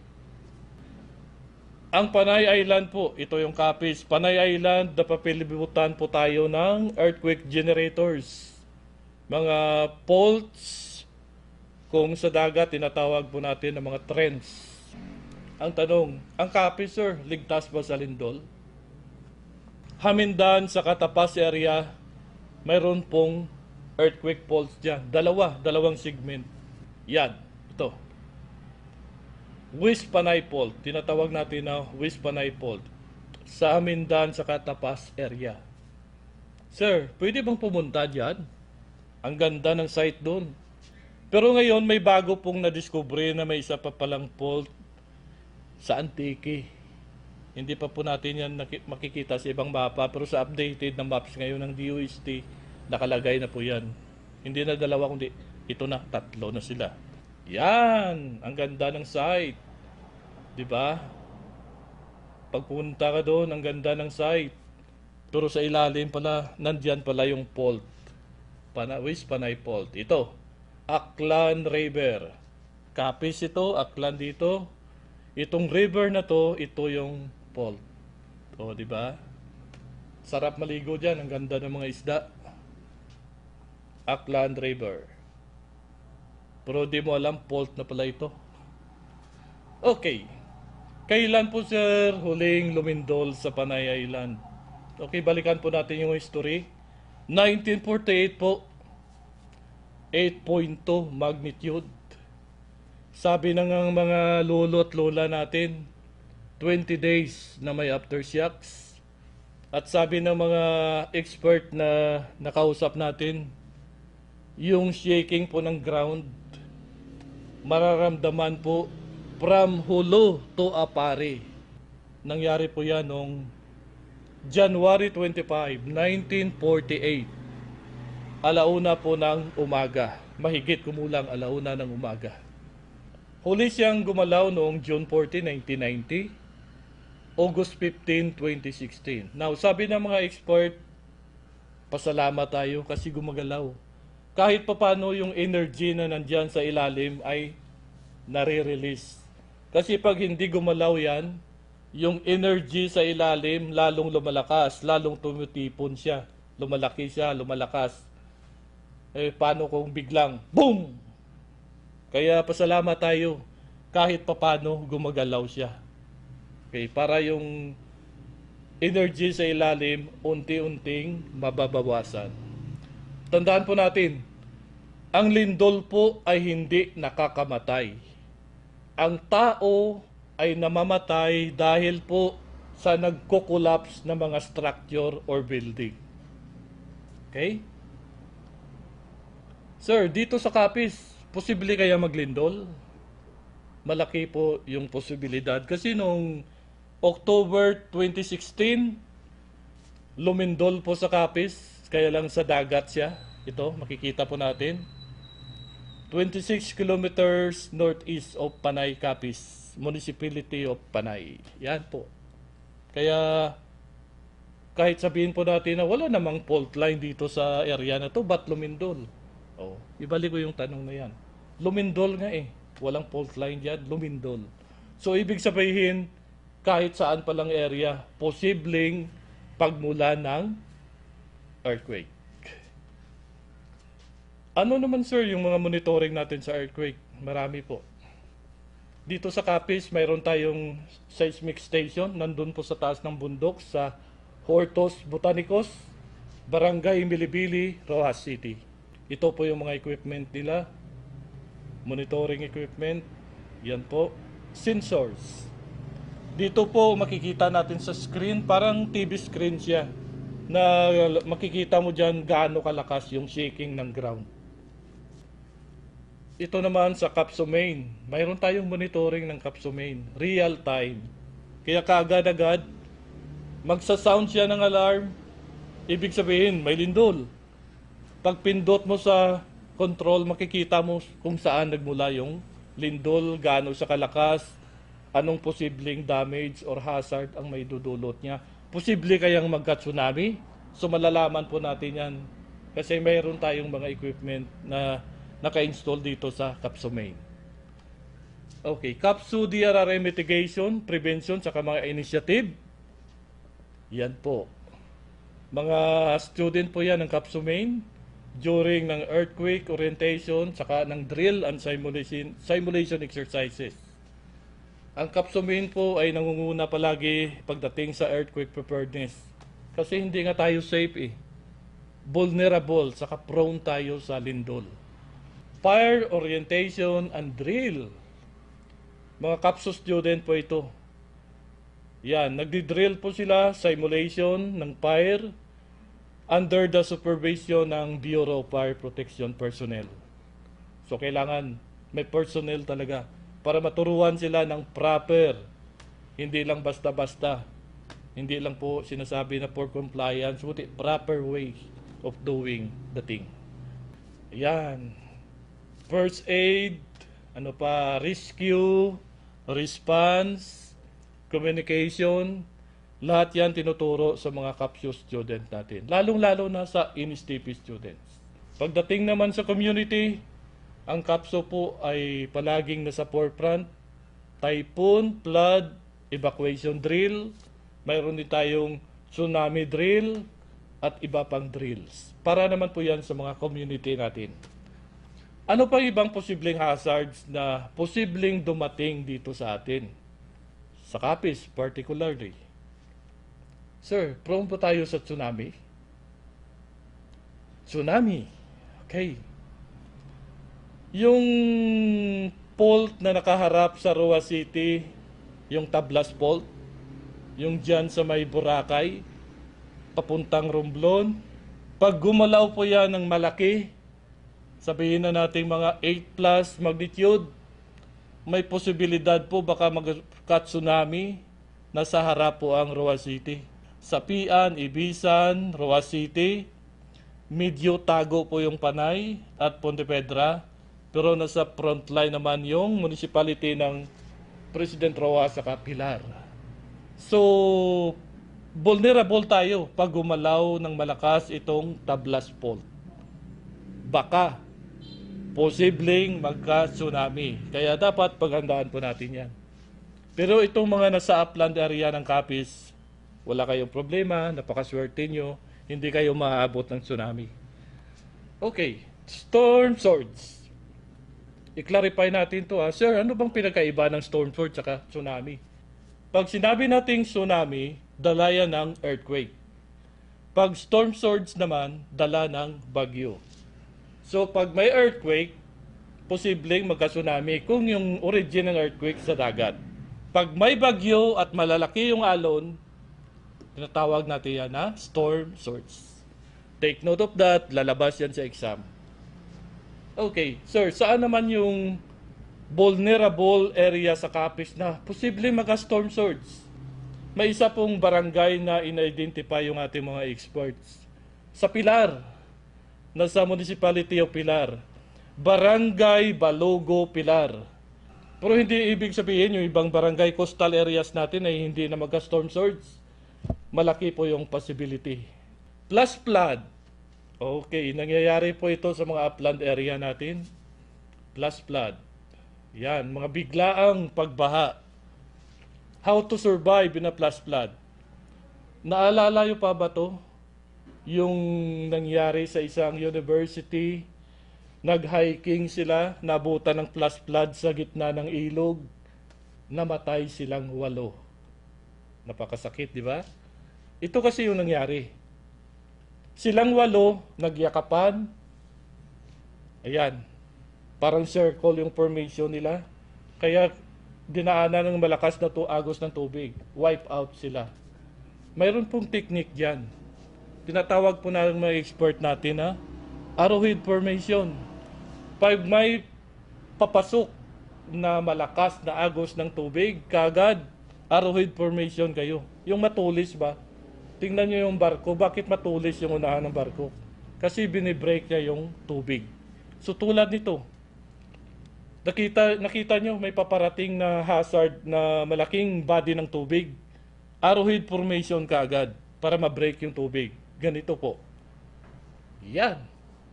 Ang Panay Island po, ito yung Capiz. Panay Island, napapilibutan po tayo ng earthquake generators. Mga faults, kung sa dagat, tinatawag po natin ng mga trends. Ang tanong, ang Capiz, sir, ligtas ba sa lindol? Hamindan sa Katapas area, mayroon pong earthquake faults dyan. Dalawa, dalawang segment. Yan, ito. West Panay Fault, tinatawag natin na West Panay Fault sa Hamindan sa Katapas area. Sir, pwede bang pumunta dyan? Ang ganda ng site doon. Pero ngayon may bago pong nadiskubre na may isa pa palang fault sa Antique. Hindi pa po natin yan makikita sa ibang mapa, pero sa updated na maps ngayon ng D O S T, nakalagay na po yan. Hindi na dalawa kundi ito na, tatlo na sila. Yan, ang ganda ng site. 'Di ba? Pagpunta ka doon, ang ganda ng site. Pero sa ilalim pala, nandiyan pala yung fault. Panawis Panay Fault. Ito, Aklan River. Capiz ito, Aklan dito. Itong river na to, ito yung fault. O, 'di ba? Sarap maligo diyan, ang ganda ng mga isda. Aklan River. Pero di mo alam, fault na pala ito. Okay. Kailan po, sir, huling lumindol sa Panay Island? Okay, balikan po natin yung history. nineteen forty-eight po. eight point two magnitude. Sabi ng mga lolo at lola natin, twenty days na may aftershocks. At sabi ng mga expert na nakausap natin, yung shaking po ng ground, mararamdaman po from Hulo to Apari. Nangyari po yan noong January twenty-fifth, nineteen forty-eight. Alauna po ng umaga. Mahigit kumulang alauna ng umaga. Huli siyang gumalaw noong June fourteenth, nineteen ninety. August fifteenth, twenty sixteen. Now, sabi ng mga expert, pasalamat tayo kasi gumagalaw. Kahit papano yung energy na nandyan sa ilalim ay nare-release. Kasi pag hindi gumalaw yan, yung energy sa ilalim lalong lumalakas, lalong tumutipon siya. Lumalaki siya, lumalakas. Eh, paano kung biglang, boom! Kaya pasalamat tayo, kahit papano gumagalaw siya. Okay, para yung energy sa ilalim unti-unting mababawasan. Tandaan po natin, ang lindol po ay hindi nakakamatay. Ang tao ay namamatay dahil po sa nagko-collapse na mga structure or building. Okay? Sir, dito sa Capiz, posible kaya maglindol? Malaki po yung posibilidad. Kasi noong October twenty sixteen, lumindol po sa Capiz, kaya lang sa dagat siya. Ito, makikita po natin. twenty-six kilometers northeast of Panay, Capiz, Municipality of Panay. Yan po. Kaya, kahit sabihin po natin na wala namang fault line dito sa area na to, ba't lumindol? Oh, ibalik ko yung tanong na yan. Lumindol nga eh. Walang fault line dyan, lumindol. So, ibig sabihin, kahit saan palang area, posibleng pagmula ng earthquake. Ano naman sir yung mga monitoring natin sa earthquake? Marami po. Dito sa Capiz, mayroon tayong seismic station, nandun po sa taas ng bundok sa Hortos Botanicos, Barangay Milibili, Rojas City. Ito po yung mga equipment nila, monitoring equipment, yan po, sensors. Dito po makikita natin sa screen, parang T V screen siya, na makikita mo dyan gaano kalakas yung shaking ng ground. Ito naman sa Capsomain, mayroon tayong monitoring ng Capsomain, real time. Kaya kaagad-agad, magsa-sound siya ng alarm, ibig sabihin may lindol. Pag pindot mo sa control, makikita mo kung saan nagmula yung lindol, gaano sa kalakas, anong posibleng damage or hazard ang may dudulot niya. Posible kayang magka-tsunami? So malalaman po natin yan kasi mayroon tayong mga equipment na naka-install dito sa Capsomain. Okay, Capsu D R R M mitigation, prevention, saka mga initiative. Yan po. Mga student po yan ng Capsomain during ng earthquake orientation, saka ng drill and simulation, simulation exercises. Ang Capsomain po ay nangunguna palagi pagdating sa earthquake preparedness. Kasi hindi nga tayo safe eh. Vulnerable, saka prone tayo sa lindol. Fire orientation and drill. Mga Capsu student po ito. Yan, nagdi-drill po sila, simulation ng fire under the supervision ng Bureau of Fire Protection personnel. So kailangan may personnel talaga para maturuan sila ng proper, hindi lang basta-basta, hindi lang po sinasabi na for compliance, buti proper way of doing the thing. Ayan. First aid, ano pa, rescue, response, communication, lahat yan tinuturo sa mga Capsu student natin. Lalong-lalo na sa N S T P students. Pagdating naman sa community, ang Capsu po ay palaging nasa forefront. Typhoon, flood, evacuation drill. Mayroon din tayong tsunami drill at iba pang drills. Para naman po yan sa mga community natin. Ano pa ibang posibleng hazards na posibleng dumating dito sa atin? Sa Capiz particularly. Sir, prone po tayo sa tsunami? Tsunami. Okay. Yung fault na nakaharap sa Roa City, yung Tablas Fault, yung dyan sa may Boracay, papuntang Romblon, pag gumalaw po yan ng malaki, sabihin na natin mga eight plus magnitude, may posibilidad po baka magka-tsunami, nasa harap po ang Roa City. Sa Pian, Ibisan, Roa City, medyo tago po yung Panay at Pontevedra, pero nasa frontline naman yung municipality ng President Roa sa Pilar. So, vulnerable tayo pag gumalaw ng malakas itong Tablas Fault. Baka, posibleng magka-tsunami. Kaya dapat paghandaan po natin yan. Pero itong mga nasa upland area ng Capiz, wala kayong problema, napakaswerte nyo, hindi kayo maaabot ng tsunami. Okay, storm surge. I-clarify natin to ha. Sir, ano bang pinagkaiba ng storm surge at tsunami? Pag sinabi nating tsunami, dala yan ng earthquake. Pag storm surge naman, dala ng bagyo. So pag may earthquake, posibleng magka-tsunami kung yung origin ng earthquake sa dagat. Pag may bagyo at malalaki yung alon, tinatawag natin yan na storm surge. Take note of that, lalabas yan sa exam. Okay, sir, saan naman yung vulnerable area sa Capiz na posibleng magka-storm surge? May isa pong barangay na in-identify yung ating mga experts. Sa Pilar, nasa Municipality of Pilar. Barangay Balogo, Pilar. Pero hindi ibig sabihin yung ibang barangay coastal areas natin ay hindi na magka-storm surge. Malaki po yung possibility. Plus flood. Okay, nangyayari po ito sa mga upland area natin. Plus flood. Yan, mga biglaang pagbaha. How to survive in a flash flood. Naalala nyo pa ba to? Yung nangyari sa isang university, nag-hiking sila, nabutan ng flash flood sa gitna ng ilog, namatay silang walo. Napakasakit, di ba? Ito kasi yung nangyari. Silang walo, nagyakapan. Ayan, parang circle yung formation nila. Kaya dinaanan ng malakas na tu agos ng tubig. Wipe out sila. Mayroon pong technique dyan. Tinatawag po na ng mga expert natin na arrowhead formation. Pag may papasok na malakas na agos ng tubig, kagad arrowhead formation kayo. Yung matulis ba? Tingnan nyo yung barko. Bakit matulis yung unahan ng barko? Kasi binibreak niya yung tubig. So tulad nito, Nakita, nakita nyo, may paparating na hazard na malaking body ng tubig. Arrowhead formation kaagad para ma-break yung tubig. Ganito po. Yan.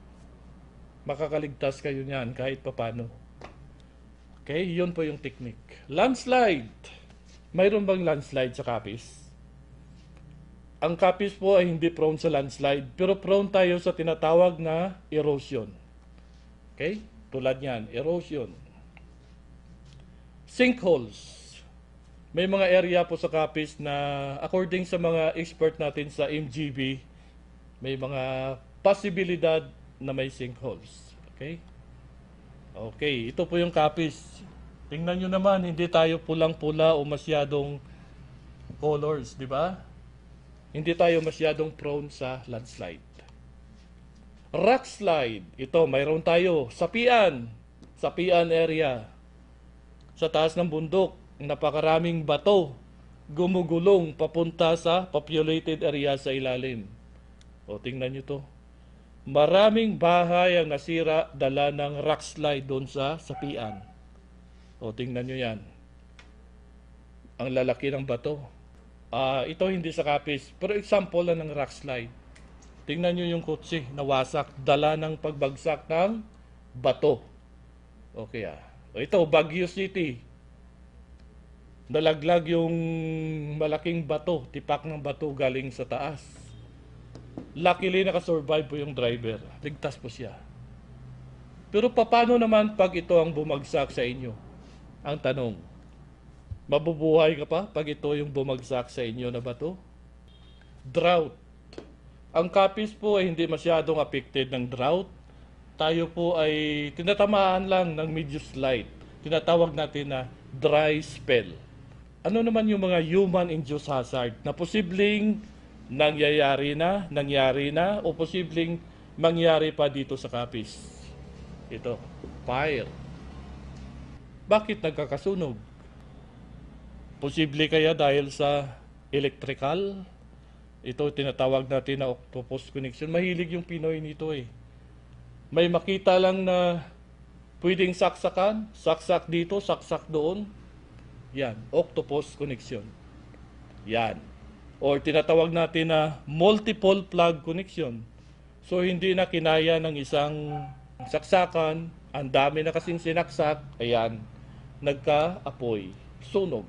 Makakaligtas kayo niyan kahit papano. Okay, yun po yung technique. Landslide. Mayroon bang landslide sa Capiz? Ang Capiz po ay hindi prone sa landslide, pero prone tayo sa tinatawag na erosion. Okay? Tulad niyan, erosion. Sinkholes. May mga area po sa Capiz na according sa mga expert natin sa M G B, may mga posibilidad na may sinkholes. Okay? Okay, ito po yung Capiz. Tingnan nyo naman, hindi tayo pulang-pula o masyadong colors, di ba? Hindi tayo masyadong prone sa landslide. Rock slide. Ito, mayroon tayo. Sapian. Sapian area. Sa taas ng bundok, napakaraming bato. Gumugulong papunta sa populated area sa ilalim. O, tingnan nyo to. Maraming bahay ang nasira dala ng rock slide doon sa Sapian. O, tingnan nyo yan. Ang lalaki ng bato. Uh, ito hindi sa Capiz, pero example lang ng rock slide. Tingnan nyo yung kotse, nawasak, dala ng pagbagsak ng bato. Okay ah. Ito, Baguio City. Nalaglag yung malaking bato, tipak ng bato galing sa taas. Luckily, nakasurvive po yung driver. Ligtas po siya. Pero paano naman pag ito ang bumagsak sa inyo? Ang tanong, mabubuhay ka pa pag ito yung bumagsak sa inyo na bato? Drought. Ang Capiz po ay hindi masyadong affected ng drought. Tayo po ay tinatamaan lang ng medyo slight. Tinatawag natin na dry spell. Ano naman yung mga human-induced hazard na posibleng nangyayari na, nangyari na, o posibleng mangyari pa dito sa Capiz? Ito, fire. Bakit nagkakasunog? Posible kaya dahil sa electrical? Ito tinatawag natin na octopus connection. Mahilig yung Pinoy nito eh. May makita lang na pwedeng saksakan, saksak dito, saksak doon. Yan, octopus connection. Yan. Or tinatawag natin na multiple plug connection. So hindi na kinaya ng isang saksakan, ang dami na kasing sinaksak, ayan, nagka-apoy, sunog.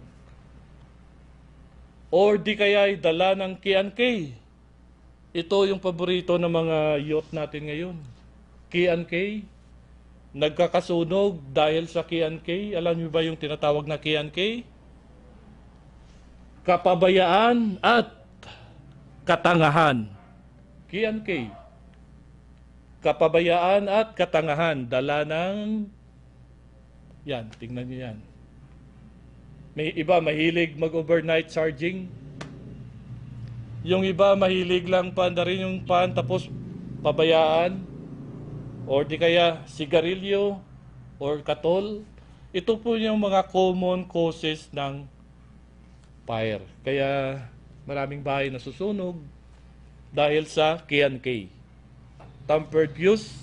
Or di kaya ay dala ng K and K. Ito yung paborito ng mga youth natin ngayon. K and K. Nagkakasunog dahil sa K and K. Alam niyo ba yung tinatawag na K and K? kapabayaan at katangahan. K and K. Kapabayaan at katangahan. Dala ng... Yan, tingnan nyo yan. May iba mahilig mag-overnight charging. Yung iba mahilig lang pa na rin yung pan tapos pabayaan. Or di kaya sigarilyo or katol. Ito po yung mga common causes ng fire. Kaya maraming bahay nasusunog dahil sa K and K. Tampered fuse.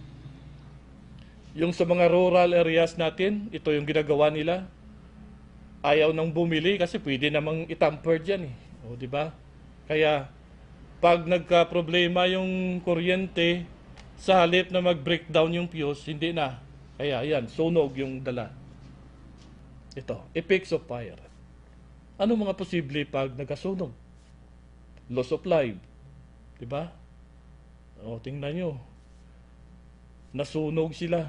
Yung sa mga rural areas natin, ito yung ginagawa nila. Ayaw nang bumili kasi pwede namang itamper dyan eh. O, di ba? Kaya pag nagka-problema yung kuryente, sa halip na mag-breakdown yung fuse, hindi na. Kaya yan, sunog yung dala. Ito, effects of fire. Ano mga posible pag nagkasunog? Loss of life. Diba? O, tingnan nyo. Nasunog sila.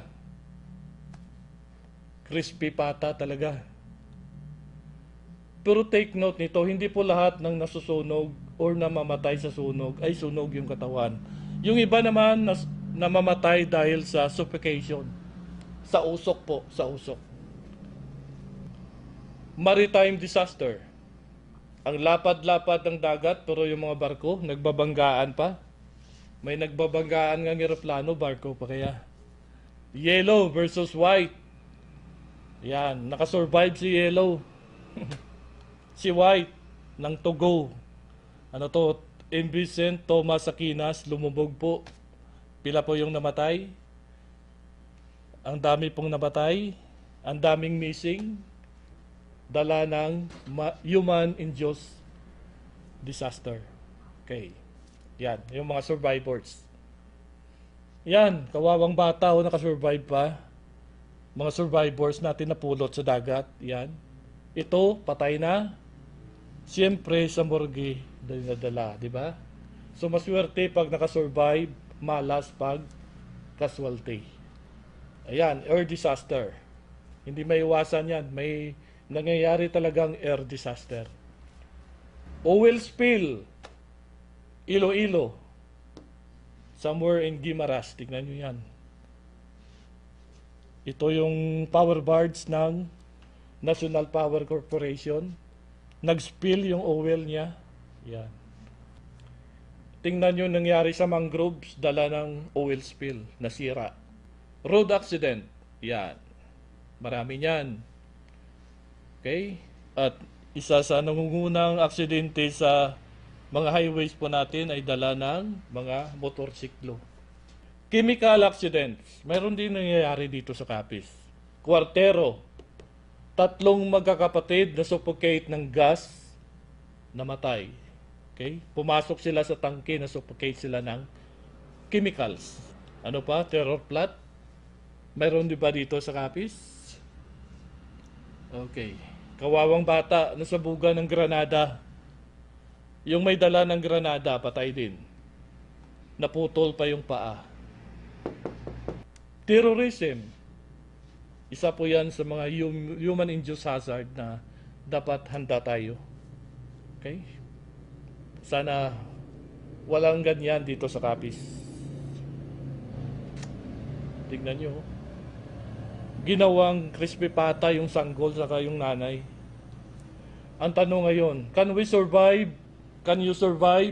Crispy pata talaga. Pero take note nito, hindi po lahat ng nasusunog or namamatay sa sunog ay sunog yung katawan. Yung iba naman nas, namamatay dahil sa suffocation. Sa usok po, sa usok. Maritime disaster. Ang lapad-lapad ng dagat pero yung mga barko nagbabanggaan pa. May nagbabanggaan ng eroplano, barko pa kaya. Yellow versus white. Yan, nakasurvive si yellow. Si white ng Togo. Ano to? M. Vincent Thomas Aquinas, lumubog po. Pila po yung namatay. Ang dami pong namatay. Ang daming missing. Dala ng human-induced disaster. Okay. Yan, yung mga survivors. Yan, kawawang bata o nakasurvive pa. Mga survivors natin napulot sa dagat. Yan. Ito, patay na. Siyempre, sa morgue, dala, di ba? So, maswerte pag nakasurvive, malas pag casualty. Ayan, air disaster. Hindi may iwasan yan. May nangyayari talagang air disaster. Oil spill. Iloilo. Somewhere in Guimaras. Tignan nyo yan. Ito yung power barge ng National Power Corporation. Nag-spill yung oil niya. Yan. Tingnan nyo nangyari sa mangroves, dala ng oil spill, nasira. Road accident. Yan. Marami yan. Okay? At isa sa nangungunang aksidente sa mga highways po natin ay dala ng mga motorsiklo. Chemical accidents. Mayroon din nangyayari dito sa Capiz. Kwartero. Tatlong magkakapatid na suffocate ng gas, namatay. Okay? Pumasok sila sa tangke, na suffocate sila ng chemicals. Ano pa? Terror plot. Mayroon di ba dito sa Capiz? Okay. Kawawang bata, nasabugan ng granada. Yung may dala ng granada, patay din. Naputol pa yung paa. Terrorism. Isa po yan sa mga human-induced hazard na dapat handa tayo. Okay? Sana walang ganyan dito sa Capiz. Tignan nyo. Ginawang crispy pata yung sanggol saka yung nanay. Ang tanong ngayon, can we survive? Can you survive?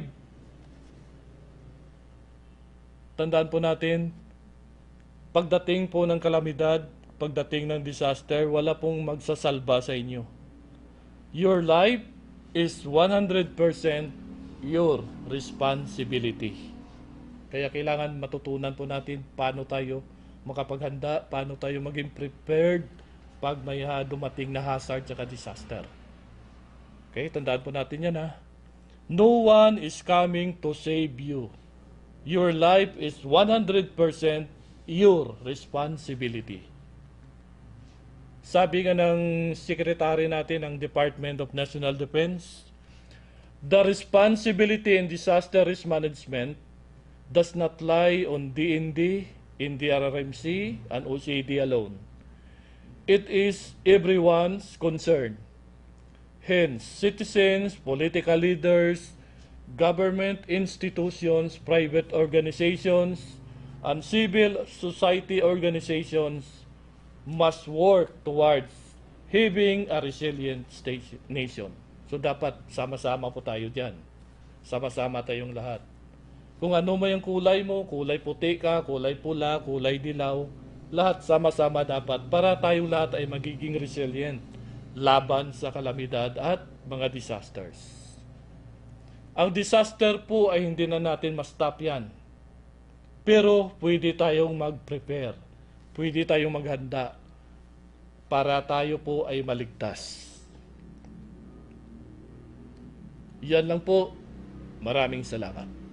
Tandaan po natin, pagdating po ng kalamidad, pagdating ng disaster, wala pong magsasalba sa inyo. Your life is one hundred percent your responsibility. Kaya kailangan matutunan po natin paano tayo makapaghanda, paano tayo maging prepared pag may dumating na hazard at disaster. Okay, tandaan po natin yan ha. No one is coming to save you. Your life is one hundred percent your responsibility. Sabi nga ng secretary natin ng Department of National Defense, the responsibility in disaster risk management does not lie on D N D, N D R R M C, and O C A D alone. It is everyone's concern. Hence, citizens, political leaders, government institutions, private organizations, and civil society organizations must work towards having a resilient station, nation. So dapat sama-sama po tayo dyan. Sama-sama tayong lahat. Kung ano mo yung kulay mo, kulay puti ka, kulay pula, kulay dilaw, lahat sama-sama dapat para tayong lahat ay magiging resilient laban sa kalamidad at mga disasters. Ang disaster po ay hindi na natin ma-stop yan. Pero pwede tayong mag-prepare. Pwede tayong maghanda para tayo po ay maligtas. Yan lang po. Maraming salamat.